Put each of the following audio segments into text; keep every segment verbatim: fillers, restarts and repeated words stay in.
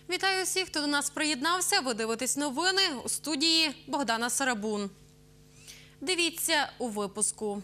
Вітаю всіх, хто до нас приєднався. Ви дивитесь новини. У студії Богдана Сарабун. Дивіться у випуску.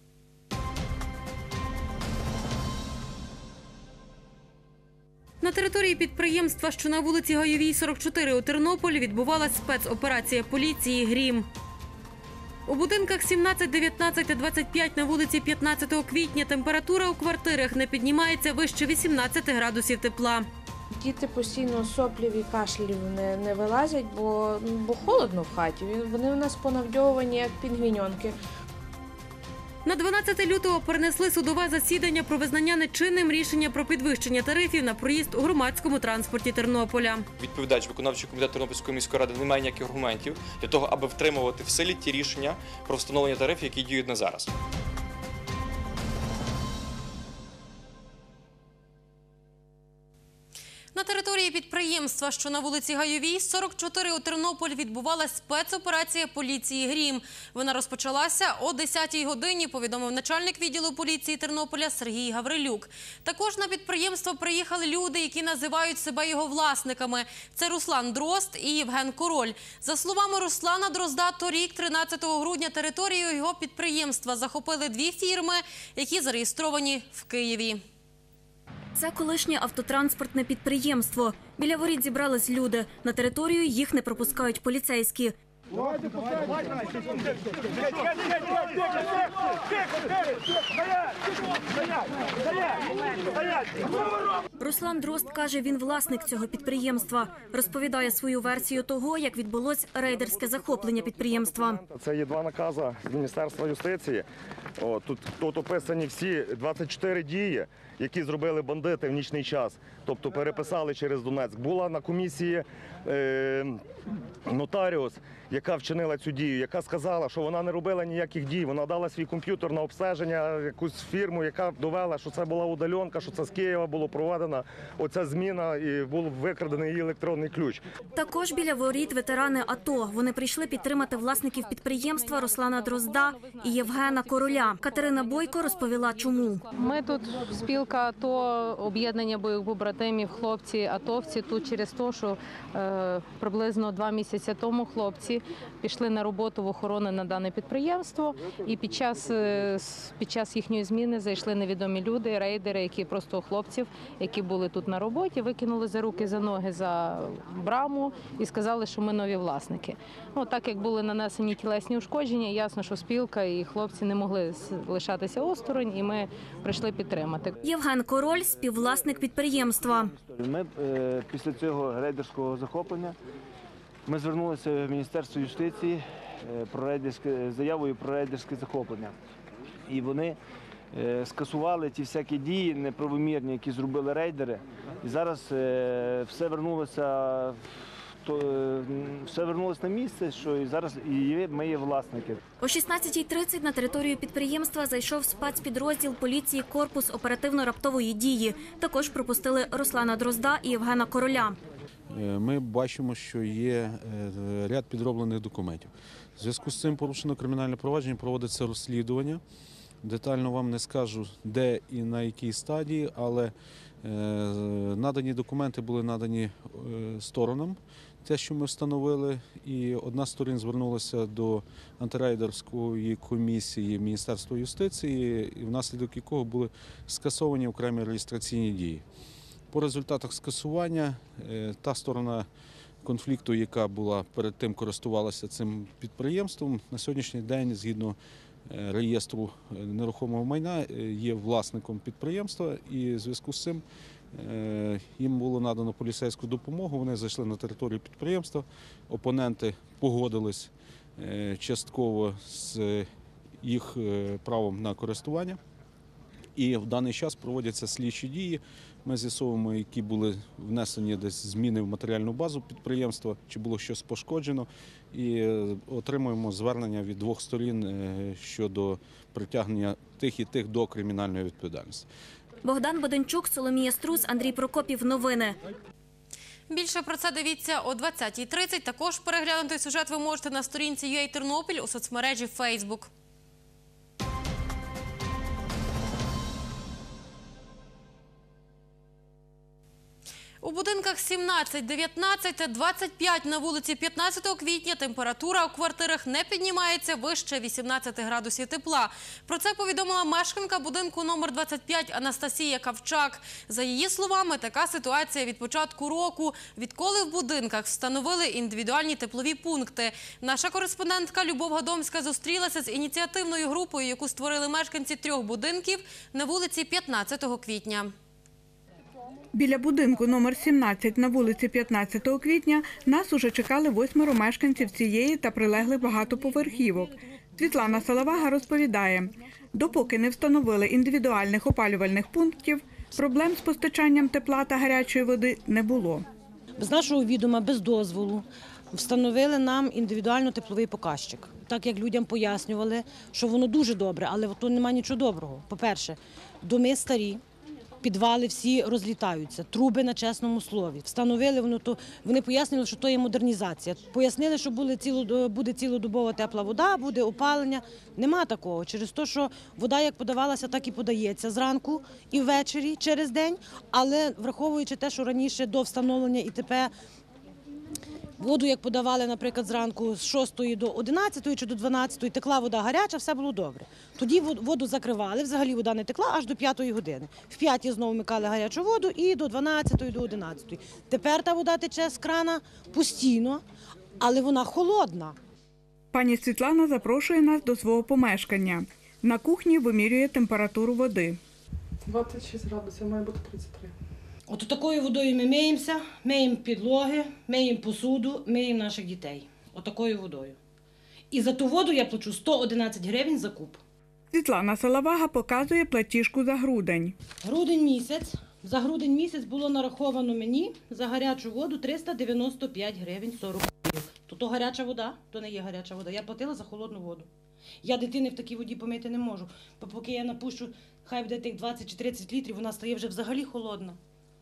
На території підприємства, що на вулиці Гайовій, сорок чотири у Тернополі, відбувалась спецоперація поліції «Грім». У будинках сімнадцять, дев'ятнадцять та двадцять п'ять на вулиці п'ятнадцятого квітня температура у квартирах не піднімається вище вісімнадцяти градусів тепла. Діти постійно соплів і кашлів не, не вилазять, бо, бо холодно в хаті. Вони у нас понавдьовані, як пінгвіньонки. На дванадцяте лютого перенесли судове засідання про визнання нечинним рішення про підвищення тарифів на проїзд у громадському транспорті Тернополя. Відповідач виконавчого комітету Тернопільської міської ради не має ніяких аргументів для того, аби втримувати в силі ті рішення про встановлення тарифів, які діють на зараз. На території підприємства, що на вулиці Гайовій, сорок чотири у Тернополі, відбувалася спецоперація поліції «Грім». Вона розпочалася о десятій годині, повідомив начальник відділу поліції Тернополя Сергій Гаврилюк. Також на підприємство приїхали люди, які називають себе його власниками. Це Руслан Дрозд і Євген Король. За словами Руслана Дрозда, торік, тринадцятого грудня, територію його підприємства захопили дві фірми, які зареєстровані в Києві. Це колишнє автотранспортне підприємство. Біля воріт зібрались люди. На територію їх не пропускають поліцейські. Руслан Дрозд каже, він власник цього підприємства. Розповідає свою версію того, як відбулось рейдерське захоплення підприємства. Це є два накази з Міністерства юстиції. О, тут, тут описані всі двадцять чотири дії, які зробили бандити в нічний час. Тобто переписали через Донецьк. Була на комісії е, нотаріус, яка вчинила цю дію, яка сказала, що вона не робила ніяких дій. Вона дала свій комп'ютер на обстеження, якусь фірму, яка довела, що це була удаленка, що це з Києва було проведена оця зміна і був викрадений її електронний ключ. Також біля воріт ветерани АТО. Вони прийшли підтримати власників підприємства Руслана Дрозда і Євгена Короля. Катерина Бойко розповіла, чому. Ми тут спілка АТО, об'єднання бойових побратимів, хлопці, атовці тут через те, що е, приблизно два місяці тому хлопці пішли на роботу в охорону на дане підприємство, і під час, під час їхньої зміни зайшли невідомі люди, рейдери, які просто хлопців, які були тут на роботі, викинули за руки, за ноги за браму і сказали, що ми нові власники. Ну, так як були нанесені тілесні ушкодження, ясно, що спілка і хлопці не могли лишатися осторонь, і ми прийшли підтримати. Євген Король – співвласник підприємства. Ми е, після цього рейдерського захоплення ми звернулися в Міністерство юстиції про рейдерське, з заявою про рейдерське захоплення. І вони е, скасували ті всякі дії неправомірні, які зробили рейдери. І зараз е, все вернулося, то, е, все вернулося на місце, що і зараз і ми є власники. О шістнадцятій тридцять на територію підприємства зайшов спецпідрозділ поліції «Корпус оперативно-раптової дії». Також пропустили Руслана Дрозда і Євгена Короля. Ми бачимо, що є ряд підроблених документів. В зв'язку з цим порушено кримінальне провадження, проводиться розслідування. Детально вам не скажу, де і на якій стадії, але надані документи були надані сторонам, те, що ми встановили, і одна з сторін звернулася до антирейдерської комісії Міністерства юстиції, і внаслідок якого були скасовані окремі реєстраційні дії. По результатах скасування та сторона конфлікту, яка була перед тим користувалася цим підприємством, на сьогоднішній день, згідно реєстру нерухомого майна, є власником підприємства, і в зв'язку з цим їм було надано поліцейську допомогу, вони зайшли на територію підприємства, опоненти погодились частково з їх правом на користування. І в даний час проводяться слідчі дії. Ми з'ясовуємо, які були внесені десь зміни в матеріальну базу підприємства, чи було щось пошкоджено. І отримуємо звернення від двох сторін щодо притягнення тих і тих до кримінальної відповідальності. Богдан Боденчук, Соломія Струс, Андрій Прокопів. Новини. Більше про це дивіться о двадцятій тридцять. Також переглянути сюжет ви можете на сторінці ю ей Тернопіль у соцмережі Фейсбук. У будинках сімнадцять, дев'ятнадцять та двадцять п'ять на вулиці п'ятнадцятого квітня температура у квартирах не піднімається вище вісімнадцяти градусів тепла. Про це повідомила мешканка будинку номер двадцять п'ять Анастасія Кавчак. За її словами, така ситуація від початку року, відколи в будинках встановили індивідуальні теплові пункти. Наша кореспондентка Любов Гадомська зустрілася з ініціативною групою, яку створили мешканці трьох будинків на вулиці п'ятнадцятого квітня. Біля будинку номер сімнадцять на вулиці п'ятнадцятого квітня нас уже чекали восьмеро мешканців цієї та прилеглих багатоповерхівок. Світлана Салавага розповідає, допоки не встановили індивідуальних опалювальних пунктів, проблем з постачанням тепла та гарячої води не було. Без нашого відома, без дозволу встановили нам індивідуально тепловий показчик. Так як людям пояснювали, що воно дуже добре, але тут немає нічого доброго. По-перше, доми старі. Підвали всі розлітаються, труби на чесному слові. Встановили воно то, вони пояснили, що то є модернізація. Пояснили, що буде, ціло, буде цілодобова тепла вода, буде опалення. Нема такого. Через те, що вода як подавалася, так і подається зранку і ввечері, через день. Але враховуючи те, що раніше до встановлення ІТП воду, як подавали, наприклад, зранку з шостої до одинадцятої чи до дванадцятої, текла вода гаряча, все було добре. Тоді воду закривали, взагалі вода не текла аж до п'ятої години. В п'ятій знову вмикали гарячу воду і до дванадцятої, до одинадцятої. Тепер та вода тече з крана постійно, але вона холодна. Пані Світлана запрошує нас до свого помешкання. На кухні вимірює температуру води. двадцять шість градусів, має бути тридцять три. От такою водою ми миємося, миємо підлоги, миємо посуду, миємо наших дітей. Отакою водою. І за ту воду я плачу сто одинадцять гривень за куб. Світлана Салавага показує платіжку за грудень. Грудень місяць. За грудень місяць було нараховано мені за гарячу воду триста дев'яносто п'ять гривень сорок копійок. То то гаряча вода, то не є гаряча вода. Я платила за холодну воду. Я дитини в такій воді помити не можу. Бо поки я напущу, хай буде тих двадцять чи тридцять літрів, вона стає вже взагалі холодна.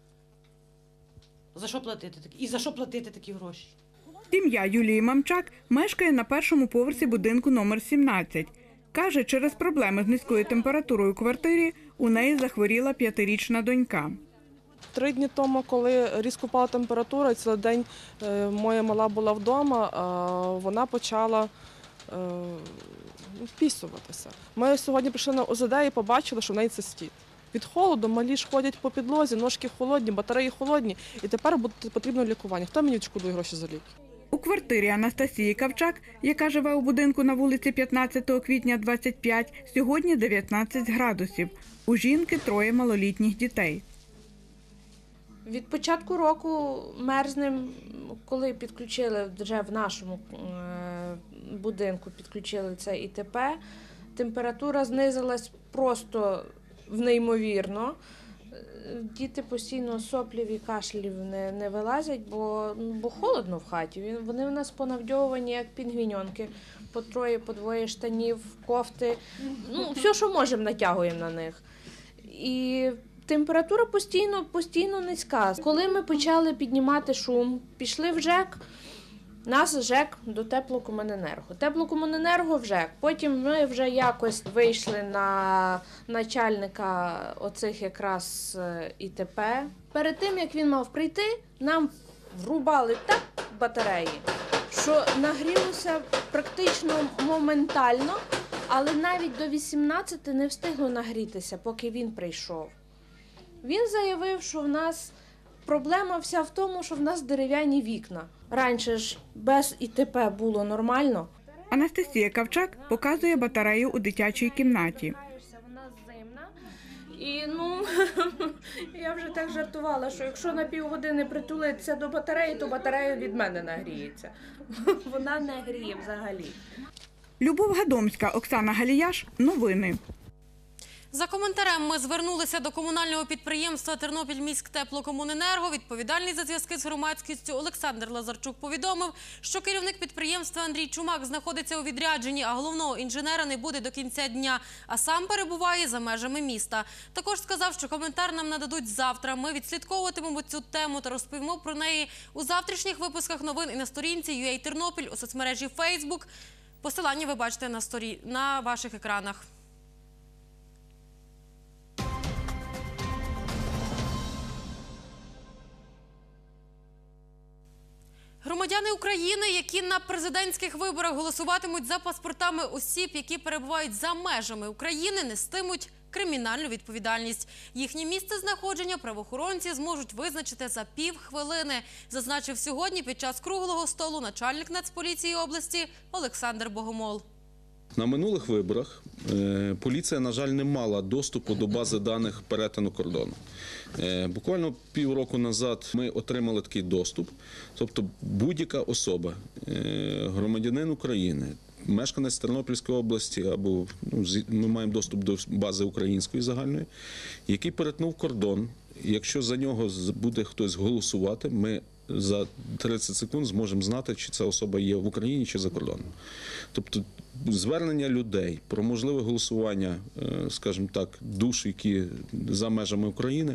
За що платити такі? І за що платити такі гроші? Сім'я Юлії Мамчак мешкає на першому поверсі будинку номер сімнадцять. Каже, через проблеми з низькою температурою у квартирі у неї захворіла п'ятирічна донька. Три дні тому, коли різко впала температура, цілий день е, моя мала була вдома, е, вона почала е, впісуватися. Ми сьогодні прийшли на О З Д і побачили, що в неї цистит. Від холоду малі ж ходять по підлозі, ножки холодні, батареї холодні, і тепер буде потрібно лікування. Хто мені відшкодує гроші за ліки? У квартирі Анастасії Кавчак, яка живе у будинку на вулиці п'ятнадцятого квітня двадцять п'ять, сьогодні дев'ятнадцять градусів. У жінки троє малолітніх дітей. Від початку року мерзнем, коли підключили вже в нашому будинку, підключили це І Те Пе, температура знизилась просто неймовірно. Діти постійно соплів і кашлів не, не вилазять, бо, бо холодно в хаті. Вони в нас понавдьовані, як пінгвіньонки. По троє, по двоє штанів, кофти. Ну, все, що можемо, натягуємо на них. І температура постійно, постійно низька. Коли ми почали піднімати шум, пішли в ЖЕК, нас ЖЕК до Теплокомуненерго. Теплокомуненерго в ЖЕК. Потім ми вже якось вийшли на начальника оцих якраз І Те Пе. Перед тим, як він мав прийти, нам врубали так батареї, що нагрілося практично моментально, але навіть до вісімнадцяти не встигло нагрітися, поки він прийшов. Він заявив, що в нас проблема вся в тому, що в нас дерев'яні вікна. Раніше ж без І Те Пе було нормально. Анастасія Кавчак показує батарею у дитячій кімнаті. Вона зимна. І, ну, я вже так жартувала, що якщо на півгодини притулитися до батареї, то батарея від мене нагріється. Вона не гріє взагалі. Любов Гадомська, Оксана Галіяш. Новини. За коментарем ми звернулися до комунального підприємства «Тернопільміськтеплокомуненерго». Відповідальний за зв'язки з громадськістю Олександр Лазарчук повідомив, що керівник підприємства Андрій Чумак знаходиться у відрядженні, а головного інженера не буде до кінця дня, а сам перебуває за межами міста. Також сказав, що коментар нам нададуть завтра. Ми відслідковуватимемо цю тему та розповімо про неї у завтрашніх випусках новин і на сторінці ю ей Тернопіль у соцмережі Фейсбук. Посилання ви бачите на, сторі... на ваших екранах. Громадяни України, які на президентських виборах голосуватимуть за паспортами осіб, які перебувають за межами України, нестимуть кримінальну відповідальність. Їхнє місце знаходження правоохоронці зможуть визначити за півхвилини, зазначив сьогодні під час круглого столу начальник Нацполіції області Олександр Богомол. На минулих виборах е, поліція, на жаль, не мала доступу до бази даних перетину кордону. Е, буквально півроку назад ми отримали такий доступ. Тобто будь-яка особа, е, громадянин України, мешканець Тернопільської області, або ну, ми маємо доступ до бази української загальної, який перетнув кордон. Якщо за нього буде хтось голосувати, ми за тридцять секунд зможемо знати, чи ця особа є в Україні, чи за кордоном. Тобто звернення людей про можливе голосування, скажімо так, душ, які за межами України,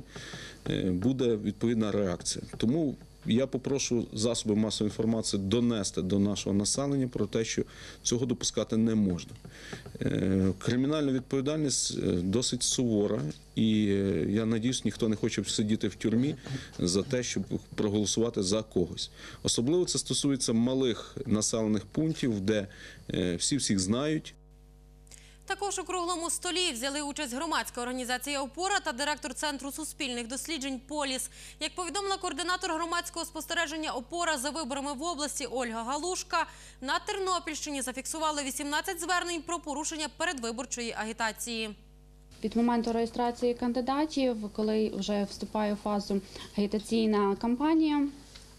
буде відповідна реакція. Тому я попрошу засоби масової інформації донести до нашого населення про те, що цього допускати не можна. Кримінальна відповідальність досить сувора, і я надіюсь, ніхто не хоче сидіти в тюрмі за те, щоб проголосувати за когось. Особливо це стосується малих населених пунктів, де всі всіх знають. Також у круглому столі взяли участь громадська організація «Опора» та директор Центру суспільних досліджень «Поліс». Як повідомила координатор громадського спостереження «Опора» за виборами в області Ольга Галушка, на Тернопільщині зафіксували вісімнадцять звернень про порушення передвиборчої агітації. Від моменту реєстрації кандидатів, коли вже вступає в фазу агітаційна кампанія,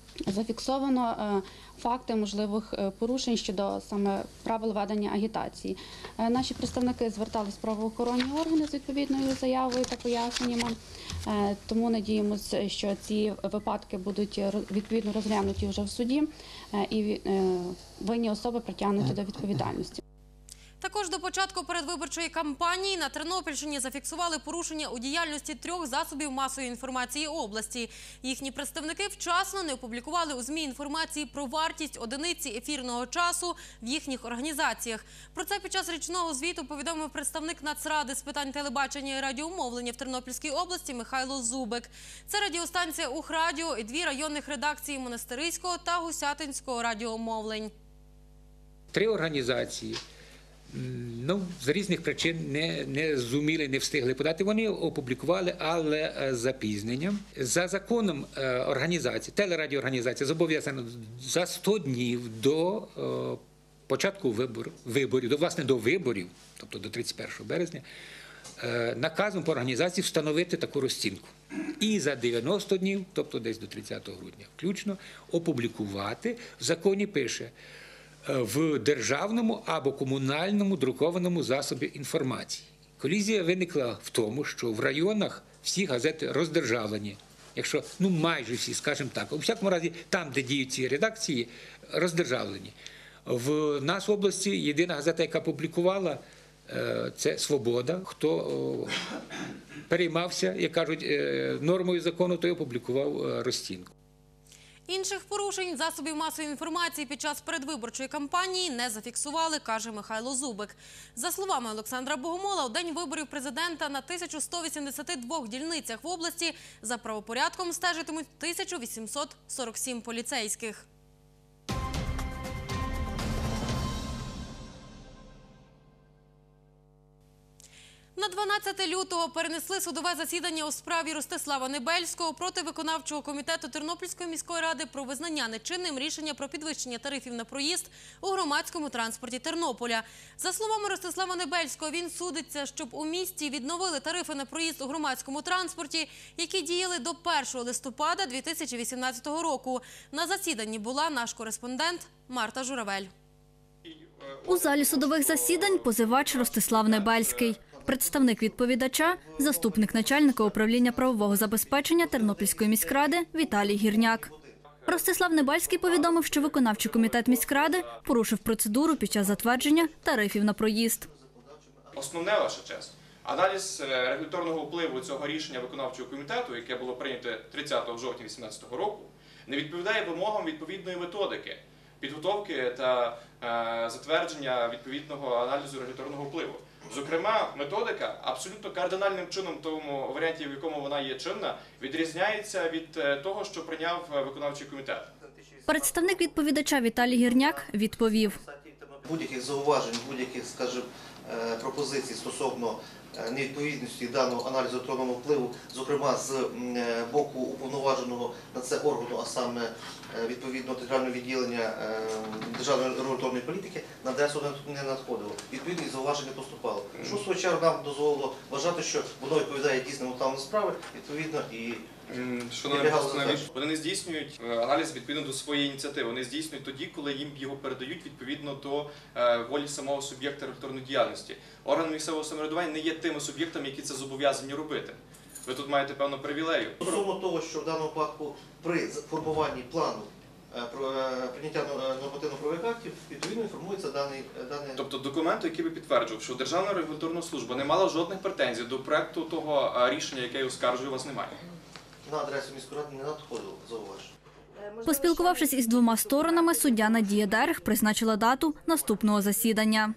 зафіксовано факти можливих порушень щодо саме правил ведення агітації. Наші представники звертались в правоохоронні органи з відповідною заявою та поясненнями, тому надіємося, що ці випадки будуть відповідно розглянуті вже в суді і винні особи притягнуті до відповідальності. Також до початку передвиборчої кампанії на Тернопільщині зафіксували порушення у діяльності трьох засобів масової інформації області. Їхні представники вчасно не опублікували у ЗМІ інформації про вартість одиниці ефірного часу в їхніх організаціях. Про це під час річного звіту повідомив представник Нацради з питань телебачення і радіомовлення в Тернопільській області Михайло Зубик. Це радіостанція «Ухрадіо» і дві районних редакції Монастириського та Гусятинського радіомовлень. Три організації Ну, з різних причин не, не зуміли, не встигли подати. Вони опублікували, але з запізненням. За законом організації, телерадіоорганізація зобов'язана за сто днів до початку вибор, виборів, до, власне, до виборів, тобто до тридцять першого березня, наказом по організації встановити таку розцінку. І за дев'яносто днів, тобто десь до тридцятого грудня включно, опублікувати. В законі пише – в державному або комунальному друкованому засобі інформації. Колізія виникла в тому, що в районах всі газети роздержавлені. Якщо, ну майже всі, скажімо так. У всякому разі, там, де діють ці редакції, роздержавлені. В нас в області єдина газета, яка публікувала, це «Свобода». Хто переймався, як кажуть, нормою закону, той опублікував розцінку. Інших порушень засобів масової інформації під час передвиборчої кампанії не зафіксували, каже Михайло Зубик. За словами Олександра Богомола, у день виборів президента на тисячу сто вісімдесят двох дільницях в області за правопорядком стежитимуть тисячу вісімсот сорок сім поліцейських. На дванадцяте лютого перенесли судове засідання у справі Ростислава Небельського проти виконавчого комітету Тернопільської міської ради про визнання нечинним рішення про підвищення тарифів на проїзд у громадському транспорті Тернополя. За словами Ростислава Небельського, він судиться, щоб у місті відновили тарифи на проїзд у громадському транспорті, які діяли до першого листопада дві тисячі вісімнадцятого року. На засіданні була наш кореспондент Марта Журавель. У залі судових засідань позивач Ростислав Небельський. Представник відповідача – заступник начальника управління правового забезпечення Тернопільської міськради Віталій Гірняк. Ростислав Небельський повідомив, що виконавчий комітет міськради порушив процедуру під час затвердження тарифів на проїзд. Основне, ваша честь, аналіз регуляторного впливу цього рішення виконавчого комітету, яке було прийнято тридцятого жовтня дві тисячі вісімнадцятого року, не відповідає вимогам відповідної методики підготовки та е, затвердження відповідного аналізу регуляторного впливу. Зокрема, методика абсолютно кардинальним чином в тому варіанті, в якому вона є чинна, відрізняється від того, що прийняв виконавчий комітет. Представник відповідача Віталій Гірняк відповів. Будь-яких зауважень, будь-яких, скажімо, пропозицій стосовно невідповідності даного аналізу електронного впливу, зокрема з боку уповноваженого на це органу, а саме відповідно територіального відділення державної регуляторної політики, на адресу не надходило. Відповідні зауваження поступали. Що в свою чергу нам дозволило вважати, що воно відповідає дійсним обставинам справи, відповідно і Шановні представники, вони не здійснюють аналіз відповідно до своєї ініціативи. Вони здійснюють тоді, коли їм його передають відповідно до волі самого суб'єкта регуляторної діяльності. Органи місцевого самоврядування не є тими суб'єктами, які це зобов'язані робити. Ви тут маєте певну привілею. Стосовно того, що в даному випадку при формуванні плану прийняття нормативно-правових актів, відповідно інформується даний... даний... Тобто документу, який би підтверджував, що Державна регуляторна служба не мала жодних претензій до проекту того рішення, яке оскаржує, у вас немає. На адресу міської ради не надходило зауваження. Поспілкувавшись із двома сторонами, суддя Надія Дерг призначила дату наступного засідання.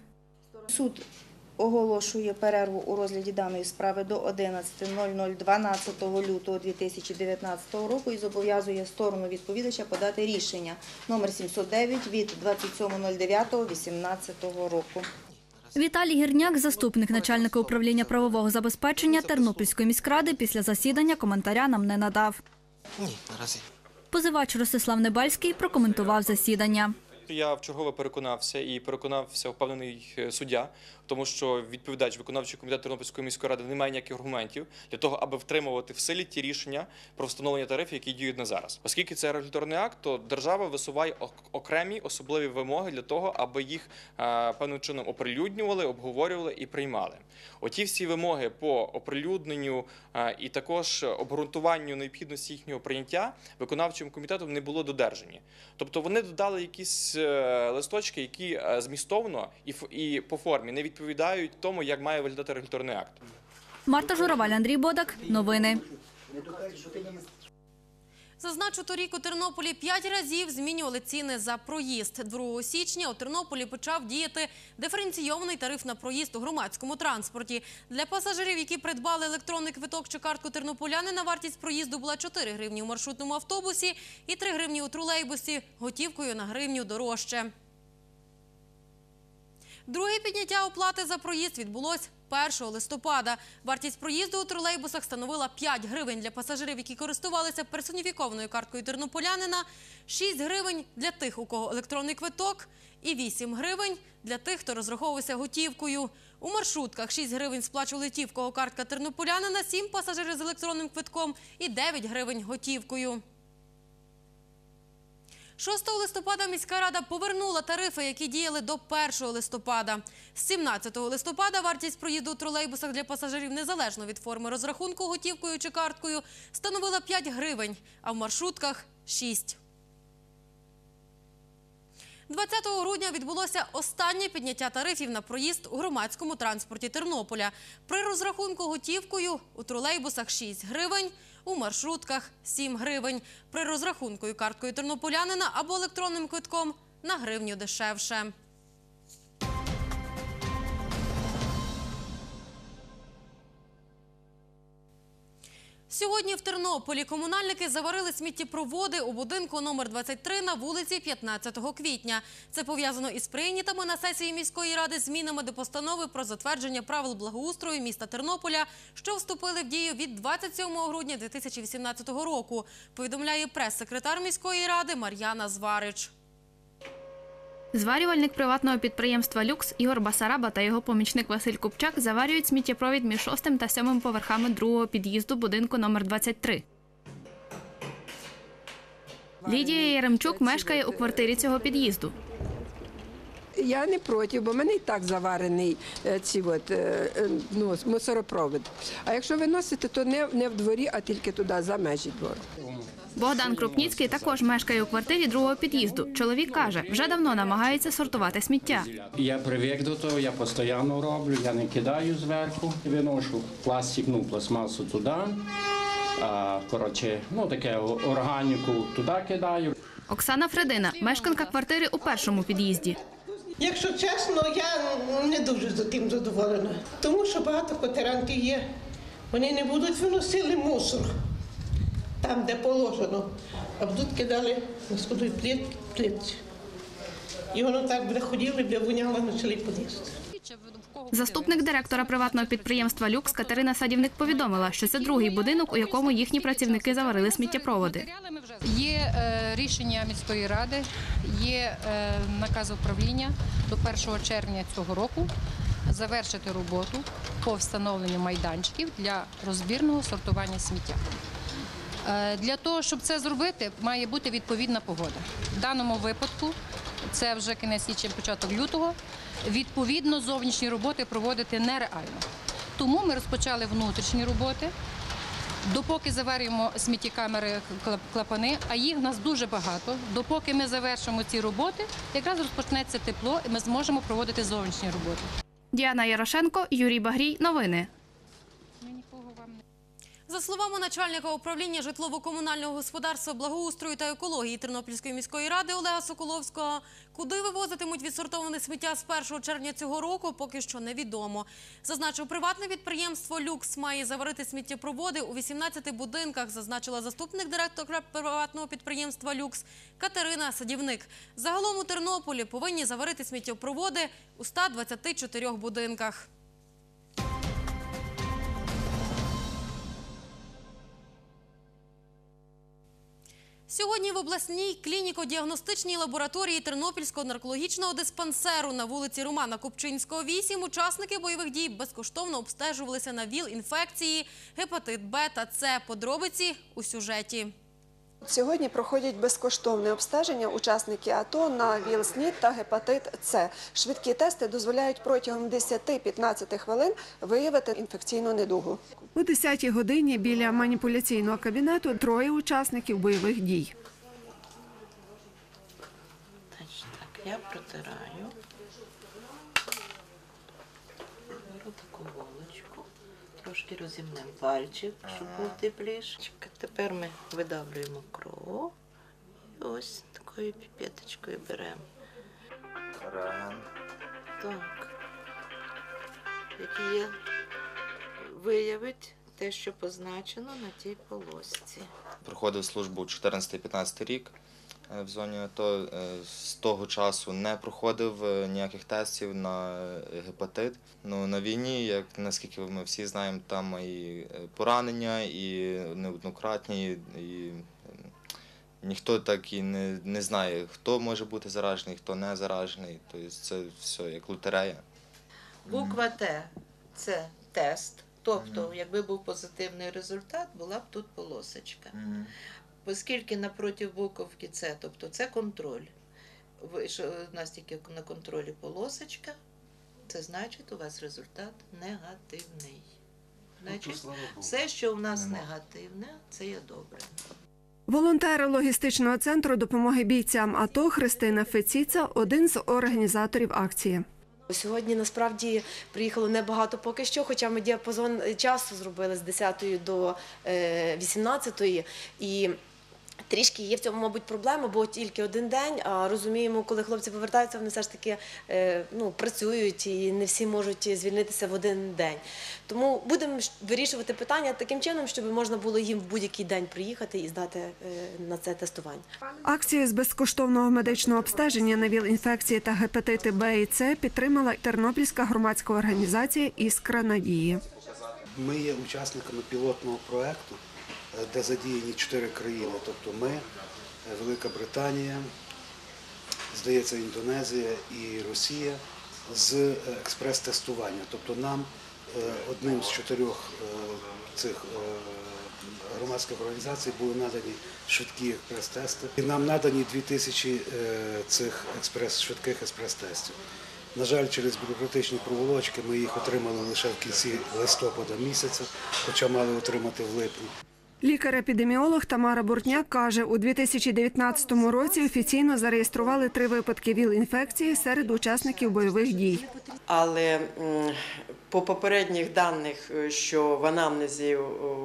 Суд оголошує перерву у розгляді даної справи до одинадцятої нуль нуль дванадцятого лютого дві тисячі дев'ятнадцятого року і зобов'язує сторону відповідача подати рішення номер сімсот дев'ять від двадцять сьомого нуль дев'ятого вісімнадцятого року. Віталій Гірняк, заступник начальника управління правового забезпечення Тернопільської міськради, після засідання коментаря нам не надав. Ні, наразі. Позивач Ростислав Небельський прокоментував засідання. Я вчергове переконався і переконався впевнений суддя, тому що відповідач виконавчого комітету Тернопільської міської ради не має ніяких аргументів для того, аби втримувати в силі ті рішення про встановлення тарифів, які діють на зараз. Оскільки це регуляторний акт, то держава висуває окремі особливі вимоги для того, аби їх певним чином оприлюднювали, обговорювали і приймали. Оті всі вимоги по оприлюдненню і також обґрунтуванню необхідності їхнього прийняття виконавчим комітетом не було додержані. Тобто вони додали якісь листочки, які змістовно і по формі не відповідають тому, як має виглядати регуляторний акт. Марта Жураваль, Андрій Бодак. Новини. Зазначу, торік у Тернополі п'ять разів змінювали ціни за проїзд. другого січня у Тернополі почав діяти диференційований тариф на проїзд у громадському транспорті. Для пасажирів, які придбали електронний квиток чи картку тернополянина, вартість проїзду була чотири гривні у маршрутному автобусі і три гривні у тролейбусі, готівкою на гривню дорожче. Друге підняття оплати за проїзд відбулось першого листопада. Вартість проїзду у тролейбусах становила п'ять гривень для пасажирів, які користувалися персоніфікованою карткою тернополянина, шість гривень для тих, у кого електронний квиток, і вісім гривень для тих, хто розраховувався готівкою. У маршрутках шість гривень сплачували ті, в кого картка тернополянина, сім пасажирів з електронним квитком і дев'ять гривень готівкою. шостого листопада міська рада повернула тарифи, які діяли до першого листопада. З сімнадцятого листопада вартість проїзду у тролейбусах для пасажирів незалежно від форми розрахунку готівкою чи карткою становила п'ять гривень, а в маршрутках – шість. двадцятого грудня відбулося останнє підняття тарифів на проїзд у громадському транспорті Тернополя. При розрахунку готівкою у тролейбусах шість гривень, у маршрутках сім гривень. При розрахунку і карткою тернополянина або електронним квитком на гривню дешевше. Сьогодні в Тернополі комунальники заварили сміттєпроводи у будинку номер двадцять три на вулиці п'ятнадцятого квітня. Це пов'язано із прийнятими на сесії міської ради змінами до постанови про затвердження правил благоустрою міста Тернополя, що вступили в дію від двадцять сьомого грудня дві тисячі вісімнадцятого року, повідомляє прес-секретар міської ради Мар'яна Зварич. Зварювальник приватного підприємства «Люкс» Ігор Басараба та його помічник Василь Купчак заварюють сміттєпровід між шостим та сьомим поверхами другого під'їзду будинку номер двадцять три. Лідія Яремчук мешкає у квартирі цього під'їзду. Я не проти, бо в мене і так заварений ці от, ну, мусоропровід. А якщо виносити, то не, не в дворі, а тільки туди, за межі двору. Богдан Крупніцький також мешкає у квартирі другого під'їзду. Чоловік каже, вже давно намагається сортувати сміття. Я привик до того, я постійно роблю, я не кидаю зверху, виношу пластик, ну, пластмасу туди, а, коротше, ну, таке органіку туди кидаю. Оксана Фредина, мешканка квартири у першому під'їзді. Якщо чесно, я не дуже за тим задоволена, тому що багато квартирантів є, вони не будуть виносити мусор. там, де положено, а тут кидали на сходові плит, плитці. І воно так буде ходило, і воняло на цілий під'їзд. Заступник директора приватного підприємства «Люкс» Катерина Садівник повідомила, що це другий будинок, у якому їхні працівники заварили сміттєпроводи. Є е, рішення міської ради, є е, наказ управління до першого червня цього року завершити роботу по встановленню майданчиків для розбірного сортування сміття. Е, для того, щоб це зробити, має бути відповідна погода. В даному випадку це вже кінець січня, початок лютого. Відповідно, зовнішні роботи проводити нереально. Тому ми розпочали внутрішні роботи, допоки заварюємо сміттєкамери, клапани, а їх в нас дуже багато. Допоки ми завершимо ці роботи, якраз розпочнеться тепло і ми зможемо проводити зовнішні роботи. Діана Ярошенко, Юрій Багрій. Новини. За словами начальника управління житлово-комунального господарства, благоустрою та екології Тернопільської міської ради Олега Соколовського, куди вивозитимуть відсортоване сміття з першого червня цього року, поки що невідомо. Зазначив, приватне підприємство «Люкс» має заварити сміттєпроводи у вісімнадцяти будинках, зазначила заступник директора приватного підприємства «Люкс» Катерина Садівник. Загалом у Тернополі повинні заварити сміттєпроводи у ста двадцяти чотирьох будинках. Сьогодні в обласній клініко-діагностичній лабораторії Тернопільського наркологічного диспансеру на вулиці Романа Купчинського, вісім учасники бойових дій безкоштовно обстежувалися на ВІЛ-інфекції, гепатит Б та С. Подробиці у сюжеті. Сьогодні проходять безкоштовне обстеження учасники АТО на ВІЛ-СНІД та гепатит С. Швидкі тести дозволяють протягом десяти-п'ятнадцяти хвилин виявити інфекційну недугу. О десятій годині біля маніпуляційного кабінету троє учасників бойових дій. Так, я протираю. Беру таку голочку. Трошки розімнемо пальчик, щоб був тепліший. Тепер ми видавлюємо кров. І ось такою піпеточкою беремо. Так. Які є, виявить те, що позначено на тій полосці. Проходив службу чотирнадцятий-п'ятнадцятий рік в зоні АТО. З того часу не проходив ніяких тестів на гепатит. Ну, на війні, як наскільки ми всі знаємо, там і поранення, і неоднократні, і ніхто так і не, не знає, хто може бути заражений, хто не заражений. Тобто це все як лотерея. Буква Т – це тест. Тобто, якби був позитивний результат, була б тут полосочка. Оскільки напроти буковки С, тобто це контроль. У нас тільки на контролі полосочка, це значить, у вас результат негативний. Значить, все, що у нас негативне, це є добре. Волонтери логістичного центру допомоги бійцям АТО Христина Феціца – один з організаторів акції. Сьогодні, насправді, приїхало небагато поки що, хоча ми діапазон часу зробили з десятої до вісімнадцятої. І трішки є в цьому, мабуть, проблема, бо тільки один день, а розуміємо, коли хлопці повертаються, вони все ж таки ну, працюють і не всі можуть звільнитися в один день. Тому будемо вирішувати питання таким чином, щоб можна було їм в будь-який день приїхати і здати на це тестування. Акцію з безкоштовного медичного обстеження на ВІЛ-інфекції та гепатити Б і С підтримала Тернопільська громадська організація «Іскра надії». Ми є учасниками пілотного проєкту, де задіяні чотири країни, тобто ми, Велика Британія, здається, Індонезія і Росія, з експрес-тестування. Тобто нам одним з чотирьох цих громадських організацій були надані швидкі експрес-тести. І нам надані дві тисячі цих експрес, швидких експрес-тестів. На жаль, через бюрократичні проволочки ми їх отримали лише в кінці листопада місяця, хоча мали отримати в липні. Лікар-епідеміолог Тамара Бортняк каже, у дві тисячі дев'ятнадцятому році офіційно зареєстрували три випадки ВІЛ-інфекції серед учасників бойових дій. Але по попередніх даних, що в анамнезі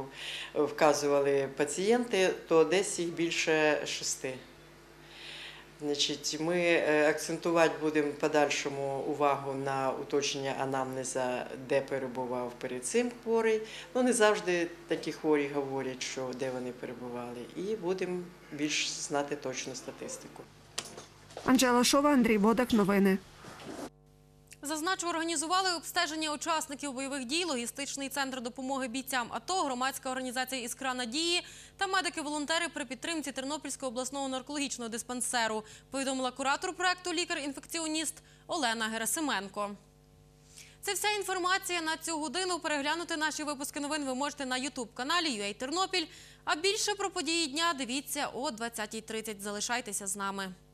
вказували пацієнти, то десь їх більше шести. Значить, ми е, акцентувати будемо в подальшому увагу на уточнення анамнеза, де перебував перед цим хворий. Ну, не завжди такі хворі говорять, що де вони перебували. І будемо більш знати точну статистику. Анжела Шова, Андрій Бодак. Новини. Зазначу, організували обстеження учасників бойових дій, логістичний центр допомоги бійцям АТО, громадська організація «Іскра надії» та медики-волонтери при підтримці Тернопільського обласного наркологічного диспансеру, повідомила куратор проекту лікар-інфекціоніст Олена Герасименко. Це вся інформація на цю годину. Переглянути наші випуски новин ви можете на ютуб-каналі ю ей Тернопіль. А більше про події дня дивіться о двадцятій тридцять. Залишайтеся з нами.